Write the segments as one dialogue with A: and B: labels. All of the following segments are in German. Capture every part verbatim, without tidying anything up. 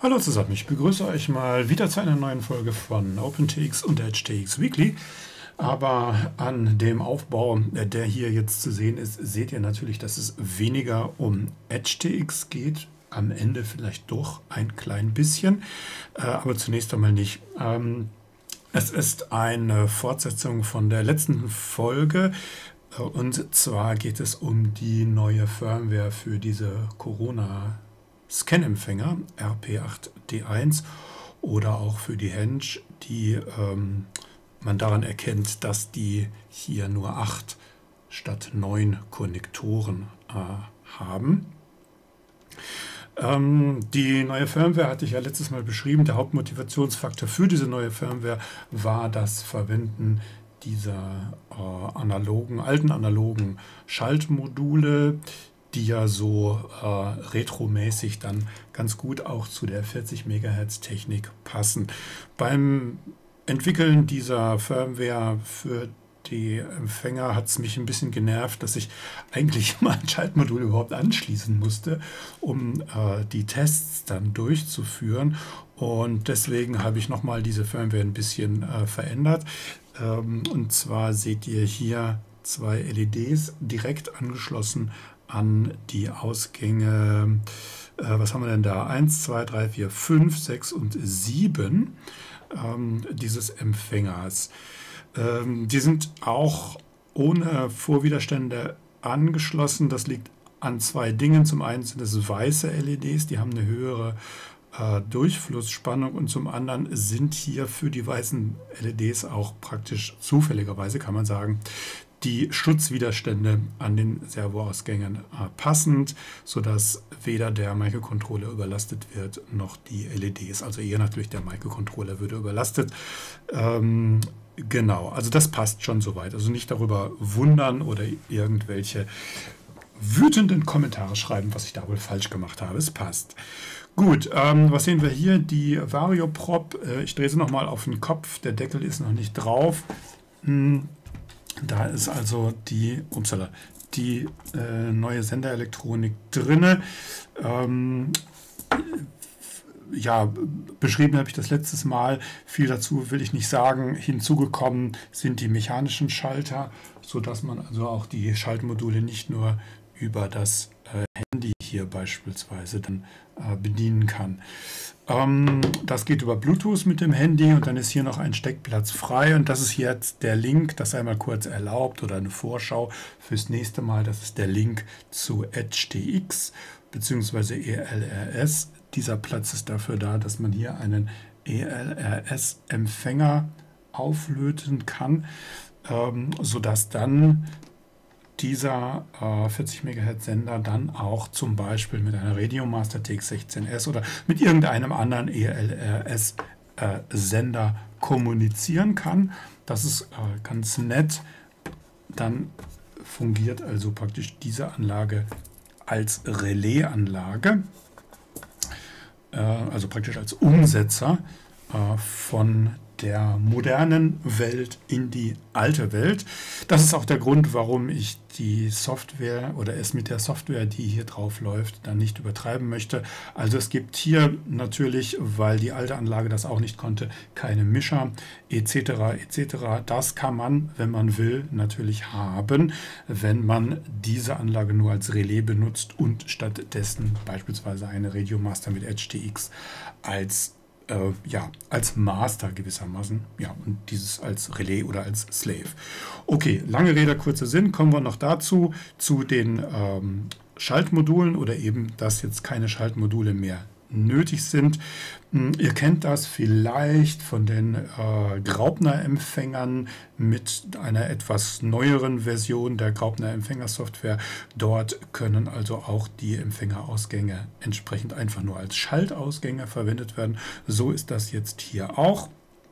A: Hallo zusammen, ich begrüße euch mal wieder zu einer neuen Folge von OpenTX und H T X Weekly. Aber an dem Aufbau, der hier jetzt zu sehen ist, seht ihr natürlich, dass es weniger um H T X geht. Am Ende vielleicht doch ein klein bisschen, aber zunächst einmal nicht. Es ist eine Fortsetzung von der letzten Folge. Und zwar geht es um die neue Firmware für diese Corona Scan-Empfänger R P acht D eins oder auch für die Henge, die ähm, man daran erkennt, dass die hier nur acht statt neun Konnektoren äh, haben. Ähm, die neue Firmware hatte ich ja letztes Mal beschrieben. Der Hauptmotivationsfaktor für diese neue Firmware war das Verwenden dieser äh, analogen, alten analogen Schaltmodule, die ja so äh, retromäßig dann ganz gut auch zu der vierzig Megahertz Technik passen. Beim Entwickeln dieser Firmware für die Empfänger hat es mich ein bisschen genervt, dass ich eigentlich mal ein Schaltmodul überhaupt anschließen musste, um äh, die Tests dann durchzuführen. Und deswegen habe ich nochmal diese Firmware ein bisschen äh, verändert. Ähm, und zwar seht ihr hier zwei L E Ds direkt angeschlossen an die Ausgänge, äh, was haben wir denn da? eins, zwei, drei, vier, fünf, sechs und sieben ähm, dieses Empfängers. Ähm, die sind auch ohne Vorwiderstände angeschlossen. Das liegt an zwei Dingen. Zum einen sind es weiße L E Ds, die haben eine höhere äh, Durchflussspannung, und zum anderen sind hier für die weißen L E Ds auch praktisch zufälligerweise, kann man sagen, die Schutzwiderstände an den Servoausgängen äh, passend, sodass weder der Microcontroller überlastet wird, noch die L E Ds. Also eher natürlich der Microcontroller würde überlastet. Ähm, genau, also das passt schon soweit. Also nicht darüber wundern oder irgendwelche wütenden Kommentare schreiben, was ich da wohl falsch gemacht habe. Es passt. Gut, ähm, was sehen wir hier? Die Varioprop. Äh, ich drehe sie nochmal auf den Kopf. Der Deckel ist noch nicht drauf. Hm. Da ist also die, upsala, die äh, neue Senderelektronik drin. Ähm, ja, beschrieben habe ich das letztes Mal. Viel dazu will ich nicht sagen. Hinzugekommen sind die mechanischen Schalter, sodass man also auch die Schaltmodule nicht nur über das äh, Handy hier beispielsweise dann äh, bedienen kann. Ähm, das geht über Bluetooth mit dem Handy, und dann ist hier noch ein Steckplatz frei, und das ist jetzt der Link, das sei mal kurz erlaubt oder eine Vorschau fürs nächste Mal. Das ist der Link zu H T X bzw. E L R S. Dieser Platz ist dafür da, dass man hier einen E L R S-Empfänger auflöten kann, ähm, sodass dann dieser äh, vierzig Megahertz Sender dann auch zum Beispiel mit einer Radiomaster T X sechzehn S oder mit irgendeinem anderen E L R S äh, Sender kommunizieren kann. Das ist äh, ganz nett. Dann fungiert also praktisch diese Anlage als Relaisanlage, äh, also praktisch als Umsetzer äh, von der modernen Welt in die alte Welt. Das ist auch der Grund, warum ich die Software oder es mit der Software, die hier drauf läuft, dann nicht übertreiben möchte. Also es gibt hier natürlich, weil die alte Anlage das auch nicht konnte, keine Mischer et cetera et cetera. Das kann man, wenn man will, natürlich haben, wenn man diese Anlage nur als Relais benutzt und stattdessen beispielsweise eine Radiomaster mit H T X als Äh, ja, als Master gewissermaßen, ja, und dieses als Relais oder als Slave. Okay, lange Rede, kurzer Sinn, kommen wir noch dazu, zu den ähm, Schaltmodulen oder eben, dass jetzt keine Schaltmodule mehr nötig sind. Ihr kennt das vielleicht von den äh, Graupner-Empfängern mit einer etwas neueren Version der Graupner-Empfängersoftware. Dort können also auch die Empfängerausgänge entsprechend einfach nur als Schaltausgänge verwendet werden. So ist das jetzt hier auch.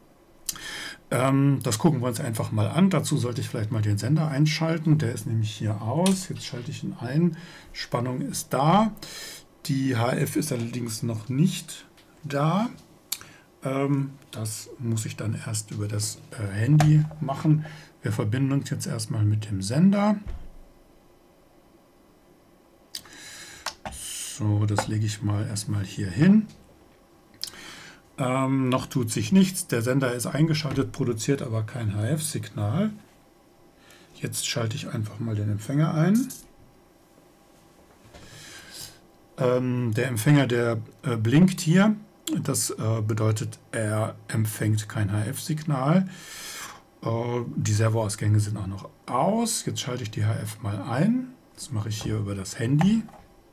A: Ähm, das gucken wir uns einfach mal an. Dazu sollte ich vielleicht mal den Sender einschalten. Der ist nämlich hier aus. Jetzt schalte ich ihn ein. Spannung ist da. Die H F ist allerdings noch nicht da. Ähm, das muss ich dann erst über das äh, Handy machen. Wir verbinden uns jetzt erstmal mit dem Sender. So, das lege ich mal erstmal hier hin. Ähm, noch tut sich nichts. Der Sender ist eingeschaltet, produziert aber kein H F-Signal. Jetzt schalte ich einfach mal den Empfänger ein. Ähm, der Empfänger, der äh, blinkt hier. Das äh, bedeutet, er empfängt kein H F-Signal. Äh, die Servoausgänge sind auch noch aus. Jetzt schalte ich die H F mal ein. Das mache ich hier über das Handy.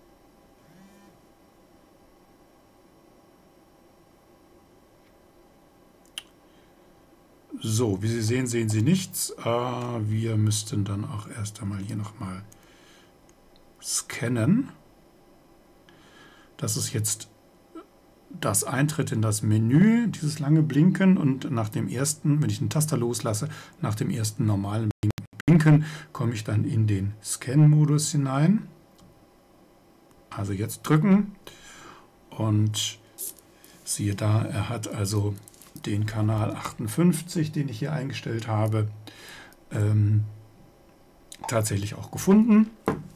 A: So, wie Sie sehen, sehen Sie nichts. Äh, wir müssten dann auch erst einmal hier nochmal scannen. Das ist jetzt das Eintritt in das Menü, dieses lange Blinken, und nach dem ersten, wenn ich den Taster loslasse, nach dem ersten normalen Blinken, komme ich dann in den Scan-Modus hinein. Also jetzt drücken und siehe da, er hat also den Kanal achtundfünfzig, den ich hier eingestellt habe, ähm, tatsächlich auch gefunden.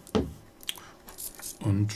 A: Und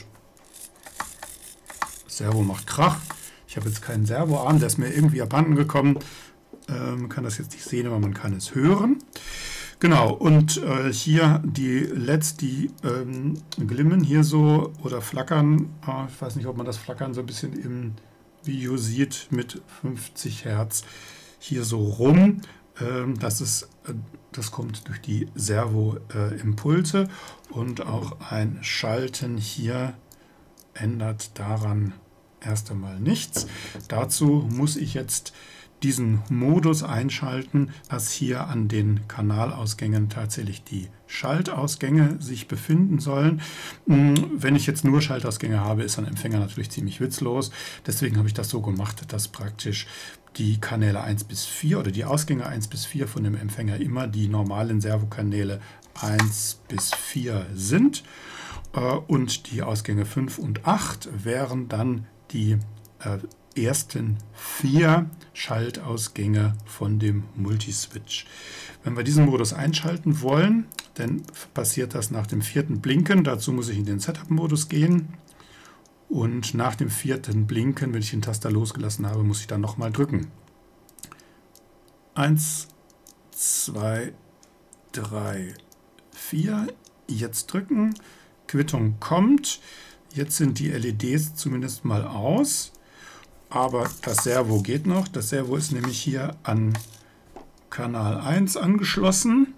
A: Servo macht Krach. Ich habe jetzt keinen Servoarm, der ist mir irgendwie abhanden gekommen. Ähm, man kann das jetzt nicht sehen, aber man kann es hören. Genau, und äh, hier die L E Ds, die ähm, glimmen hier so oder flackern. Äh, ich weiß nicht, ob man das Flackern so ein bisschen im Video sieht, mit fünfzig Hertz hier so rum. Ähm, das ist, äh, das kommt durch die Servo-Impulse äh, und auch ein Schalten hier ändert daran erst einmal nichts. Dazu muss ich jetzt diesen Modus einschalten, dass hier an den Kanalausgängen tatsächlich die Schaltausgänge sich befinden sollen. Wenn ich jetzt nur Schaltausgänge habe, ist ein Empfänger natürlich ziemlich witzlos. Deswegen habe ich das so gemacht, dass praktisch die Kanäle eins bis vier oder die Ausgänge eins bis vier von dem Empfänger immer die normalen Servokanäle eins bis vier sind. Und die Ausgänge fünf und acht wären dann die äh, ersten vier Schaltausgänge von dem Multiswitch. Wenn wir diesen Modus einschalten wollen, dann passiert das nach dem vierten Blinken. Dazu muss ich in den Setup-Modus gehen. Und nach dem vierten Blinken, wenn ich den Taster losgelassen habe, muss ich dann nochmal drücken. Eins, zwei, drei, vier. Jetzt drücken. Quittung kommt. Jetzt sind die L E Ds zumindest mal aus. Aber das Servo geht noch. Das Servo ist nämlich hier an Kanal eins angeschlossen.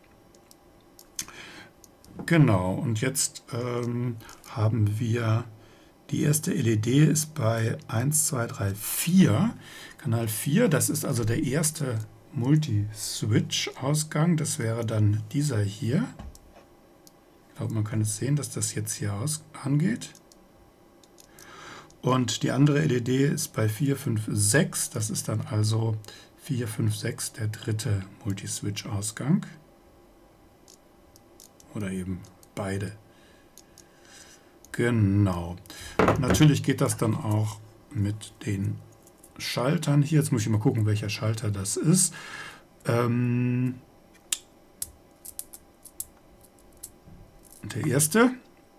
A: Genau, und jetzt ähm, haben wir die erste L E D ist bei eins, zwei, drei, vier. Kanal vier, das ist also der erste Multi-Switch-Ausgang. Das wäre dann dieser hier. Ich glaube, man kann es sehen, dass das jetzt hier aus angeht. Und die andere L E D ist bei vier, fünf, sechs. Das ist dann also vier, fünf, sechs, der dritte Multiswitch-Ausgang. Oder eben beide. Genau. Natürlich geht das dann auch mit den Schaltern hier. Jetzt muss ich mal gucken, welcher Schalter das ist. Ähm der erste.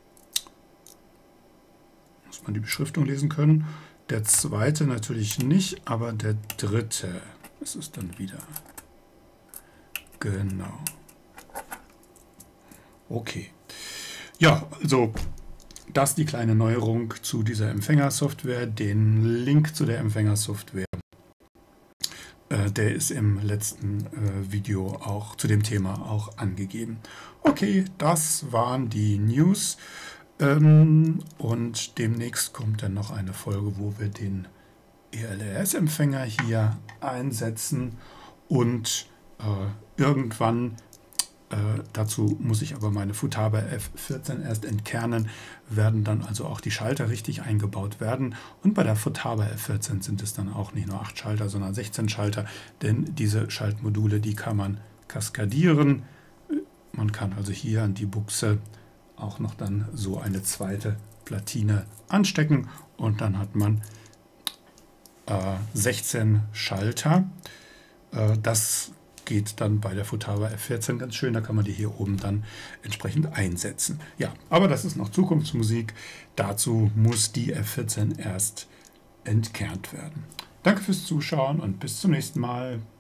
A: Muss man die Beschriftung lesen können. Der zweite natürlich nicht, aber der dritte. Das ist dann wieder. Genau. Okay. Ja, also das ist die kleine Neuerung zu dieser Empfängersoftware. Den Link zu der Empfängersoftware, äh, der ist im letzten äh, Video auch zu dem Thema auch angegeben. Okay, das waren die News. Ähm, und demnächst kommt dann noch eine Folge, wo wir den E L R S-Empfänger hier einsetzen und äh, irgendwann Äh, dazu muss ich aber meine Futaba F vierzehn erst entkernen, werden dann also auch die Schalter richtig eingebaut werden. Und bei der Futaba F vierzehn sind es dann auch nicht nur acht Schalter, sondern sechzehn Schalter, denn diese Schaltmodule, die kann man kaskadieren. Man kann also hier an die Buchse auch noch dann so eine zweite Platine anstecken und dann hat man äh, sechzehn Schalter. Äh, das geht dann bei der Futaba F vierzehn ganz schön, da kann man die hier oben dann entsprechend einsetzen. Ja, aber das ist noch Zukunftsmusik. Dazu muss die F vierzehn erst entkernt werden. Danke fürs Zuschauen und bis zum nächsten Mal.